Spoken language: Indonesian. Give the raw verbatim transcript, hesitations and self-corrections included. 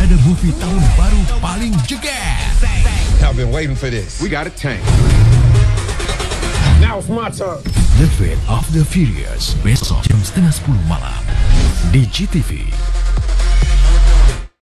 Parade movie tahun baru paling jeger. I've been waiting for this. We got a tank. Now it's my turn. The Fate of the Furious, besok jam setengah sepuluh malam di G T V.